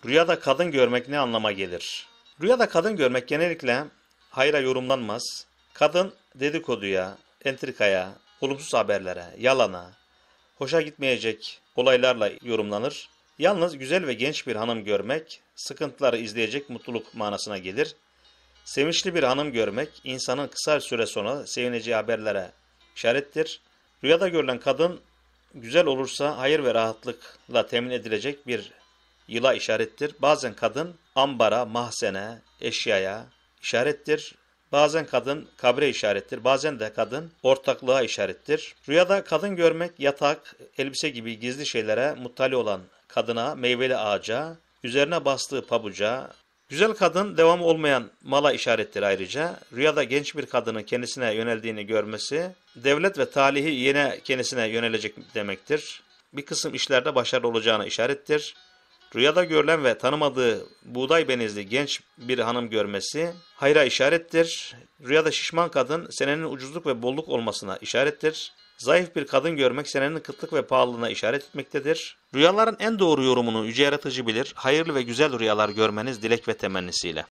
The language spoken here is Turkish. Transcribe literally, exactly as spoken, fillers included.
Rüyada kadın görmek ne anlama gelir? Rüyada kadın görmek genellikle hayra yorumlanmaz. Kadın dedikoduya, entrikaya, olumsuz haberlere, yalana, hoşa gitmeyecek olaylarla yorumlanır. Yalnız güzel ve genç bir hanım görmek, sıkıntıları izleyecek mutluluk manasına gelir. Sevinçli bir hanım görmek, insanın kısa süre sonra sevineceği haberlere işarettir. Rüyada görülen kadın güzel olursa hayır ve rahatlıkla temin edilecek bir yıla işarettir. Bazen kadın ambara, mahzene, eşyaya işarettir. Bazen kadın kabre işarettir. Bazen de kadın ortaklığa işarettir. Rüyada kadın görmek yatak, elbise gibi gizli şeylere muttali olan kadına, meyveli ağaca, üzerine bastığı pabuca, güzel kadın devamı olmayan mala işarettir ayrıca. Rüyada genç bir kadının kendisine yöneldiğini görmesi, devlet ve talihi yine kendisine yönelecek demektir. Bir kısım işlerde başarılı olacağına işarettir. Rüyada görülen ve tanımadığı buğday benizli genç bir hanım görmesi hayra işarettir. Rüyada şişman kadın senenin ucuzluk ve bolluk olmasına işarettir. Zayıf bir kadın görmek senenin kıtlık ve pahalılığına işaret etmektedir. Rüyaların en doğru yorumunu yüce yaratıcı bilir. Hayırlı ve güzel rüyalar görmeniz dilek ve temennisiyle.